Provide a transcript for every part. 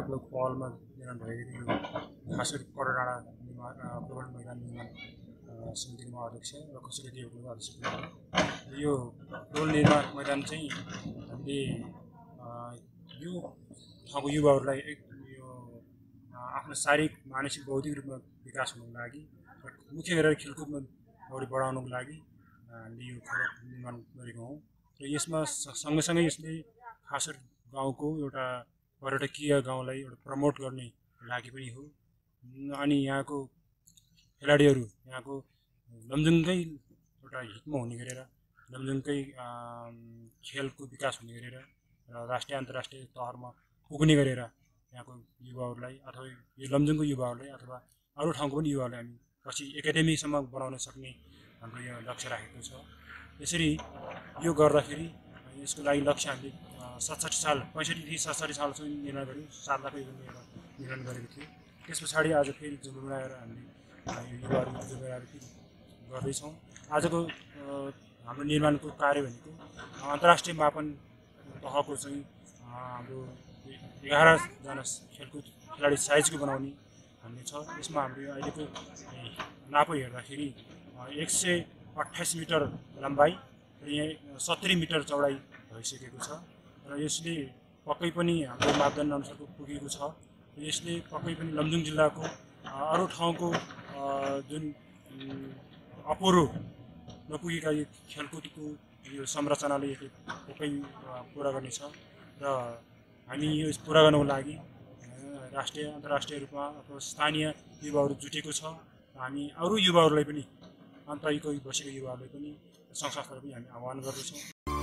युरोपको पहलमा निर्माण भएको थियो खास गरी कडडाँडा प्रबन्धन मैदान निर्माण समितिको अध्यक्ष र कसैले देवको अध्यक्ष पनि यो प्रबन्धन निर्माण मैदान चाहिँ हामीले यो ठाउँको युवाहरूलाई यो आफ्नो शारीरिक मानसिक बौद्धिक रूपमा विकास हुनुको लागि मुख्य गरेर खेलकुदमा अगाडि बढाउनुको लागि हामीले यो खेल निर्माण गरेको हौँ र यसमा सँगसँगै यसले खास गरी गाउँको एउटा पर्यटकीय गाउँलाई एउटा प्रमोट गर्ने लागि पनि हो अनि यहाँको खेलाडीहरू यहाँको लमजुङकै एउटा हितमा हुने गरेर लमजुङकै खेलको विकास हुने गरेर र राष्ट्रिय अन्तर्राष्ट्रिय तहमा पुग्ने गरेर यहाँको युवाहरूलाई अथवा यो लमजुङको युवाहरूलाई अथवा अरू ठाउँको पनि युवाहरूलाई हामी पछि एकाडेमीसम्म बनाउन सक्ने हाम्रो यो लक्ष्य राखेको छ। यसरी यो गर्दाखेरि यसको लागि लक्ष्य हामीले 67 साल 65देखि 67 सालसम्म निर्माण गऱ्यौँ 7 लाख निर्माण गरेको थियो। त्यस पछाडि आज फेरि जुम्लाएर हामीले यो युवाहरू जुम्लाएर फेरि गर्दैछौँ। आजको हाम्रो निर्माणको कार्य भनेको अन्तर्राष्ट्रिय मापन तहको चाहिँ हाम्रो 11जना खेलकुद खेलाडी साइजको बनाउने भन्ने छ। यसमा हाम्रो अहिलेको नापो हेर्दाखेरि 128 मिटर लम्बाइ र यहाँ 70 मिटर चौडाइ भइसकेको छ र यसले पक्कै पनि हाम्रो मापदण्ड अनुसारको पुगेको छ। यसले पक्कै पनि लमजुङ जिल्लाको अरू ठाउँको जुन अपुरो नपुगेका यो खेलकुदको यो संरचनाले यसले पक्कै पुरा गर्नेछ र हामी यो पुरा गर्नको लागि राष्ट्रिय अन्तर्राष्ट्रिय रूपमा अथवा स्थानीय युवाहरू जुटेको छ। हामी अरू युवाहरूलाई पनि अन्तरिक बसेका युवाहरूलाई पनि संस्थाहरूलाई पनि हामी आह्वान गर्दछौँ।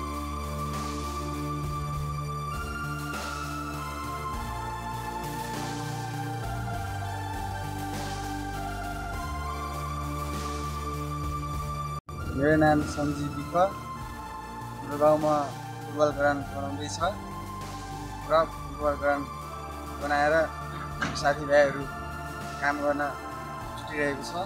मेरो नाम सञ्जीव विक। हाम्रो गाउँमा फुटबल ग्राउन्ड बनाउँदैछ र फुटबल ग्राउन्ड बनाएर साथीभाइहरू काम गर्न छुटिरहेको छ।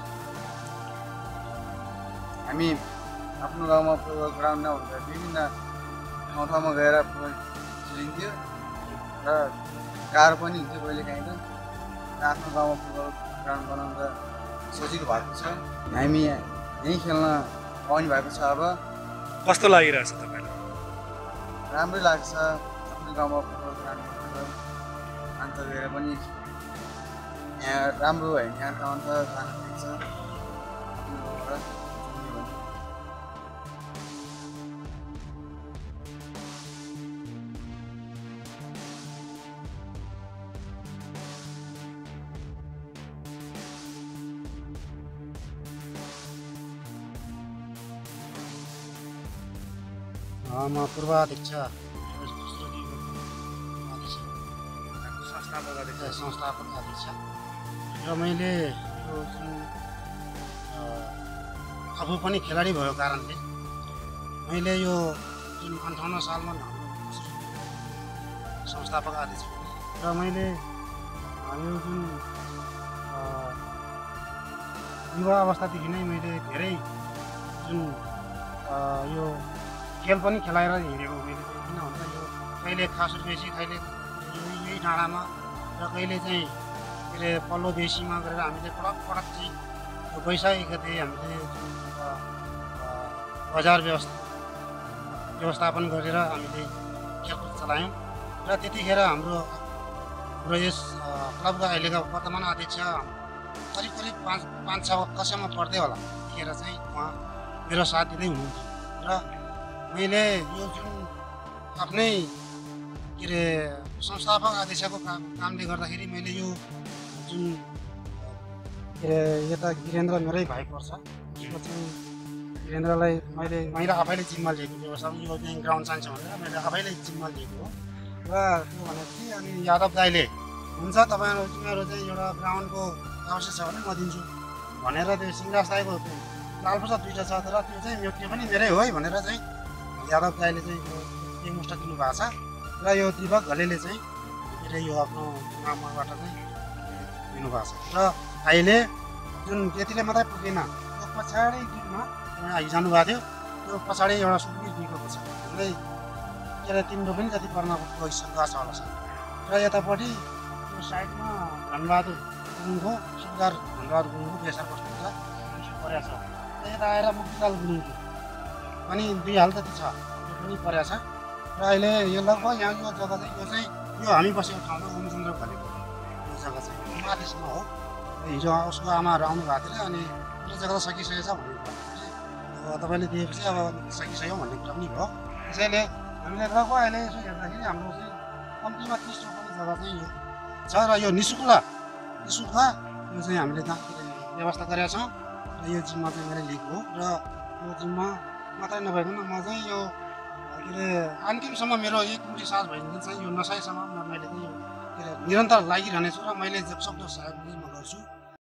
हामी आफ्नो गाउँमा फुटबल ग्राउन्ड नहुँदा विभिन्न ठाउँमा गएर फुटबल खेलिन्थ्यो र गाह्रो पनि हुन्थ्यो कहिलेकाहीँ त। आफ्नो गाउँमा फुटबल ग्राउन्ड बनाउन सजिलो भएको छ। हामी यहीँ खेल्न पाउने भएको छ। अब कस्तो लागिरहेछ तपाईँलाई? राम्रै लाग्छ आफ्नो गाउँमा फुटबल ग्राउन्ड बनाएर अन्त गएर पनि यहाँ राम्रो होइन यहाँ ठाउँ त जान पाइन्छ आफ्नो गाउँबाट। म पूर्वाध्यक्ष संस्थापक अध्यक्ष र मैले यो जुन आफू पनि खेलाडी भएको कारणले मैले यो जुन 58 सालमा संस्थापक अध्यक्ष र मैले यो जुन युवा अवस्थादेखि नै मैले धेरै जुन यो खेल पनि खेलाएर हिँडेको मैले किन भन्दा यो कहिले खास बेसी कहिले यही डाँडामा र कहिले चाहिँ के अरे पल्लो बेसीमा गरेर हामीले पटक चाहिँ वैशाख गते हामीले बजार व्यवस्थापन गरेर हामीले खेलकुद चलायौँ र त्यतिखेर हाम्रो यस क्लबका अहिलेका वर्तमान अध्यक्ष करिब 5-6 कक्षामा पढ्दै होला। त्यतिखेर चाहिँ उहाँ मेरो साथ दिँदै हुनुहुन्थ्यो र मैले यो जुन आफ्नै के अरे संस्थापक अध्यक्षको कामले गर्दाखेरि मैले यो जुन के अरे यता वीरेन्द्र मेरै भाइ पर्छ उसको चाहिँ वीरेन्द्रलाई मैले आफैले जिम्मा लिएको व्यवस्थापन यो चाहिँ ग्राउन्ड चाहिन्छ भनेर मैले आफैले जिम्मा लिएको हो र त्यो भनेको थिएँ। अनि यादव दाइले हुन्छ तिमीहरू चाहिँ एउटा ग्राउन्डको आवश्यक छ भने म दिन्छु भनेर त्यो सिंहराज दाइको लालपुसा 2टा छ तर त्यो पनि मेरै हो है भनेर चाहिँ यादव दाइले चाहिँ एक मुष्ट दिनुभएको छ र यो दिपक घलेले चाहिँ यो आफ्नो नामबाट चाहिँ दिनुभएको छ र अहिले जुन त्यतिले मात्रै पुगेन त्यो पछाडि दिनमा आइजानु भएको थियो त्यो पछाडि एउटा सुत्केस बिग्रेको छ भन्दै के अरे 3 रोपनी जति पर्न गइसकेको छ होला र यतापट्टि त्यो साइडमा धनबहादुर गुरुङको सुधार धनबहादुर गुरुङको बेसार बस्नुहुन्छ परेको छ र यता आएर मुक्तिलाल गुरुङको पनि 2 हाल जति छ त्यो पनि परेको छ र अहिले यो लगभग यहाँ यो जग्गा चाहिँ यो हामी बसेको ठाउँमा ओमचन्द्र भनेको यो जग्गा चाहिँ माथिसम्म हो हिजो उसको आमाहरू आउनु भएको थियो अनि यो जग्गा सकिसकेछ भन्ने कुरा तपाईँले दिएपछि अब सकिसक्यो भन्ने कुरा पनि भयो त्यसैले हामीले लगभग अहिले यसो हेर्दाखेरि हाम्रो चाहिँ कम्तीमा 30 रोपनी जग्गा चाहिँ यो छ र यो निःशुल्क यो चाहिँ हामीले व्यवस्था गरेका छौँ र यो जिम्मा चाहिँ मैले लिएको हो र यो जिम्मा मात्रै नभइकन म चाहिँ यो के अरे अन्तिमसम्म मेरो एक मुठी सास भइदिन्छ चाहिँ यो नसाइसम्म मैले चाहिँ यो के अरे निरन्तर लागिरहनेछु र मैले जबसक्दो सहयोग पनि म गर्छु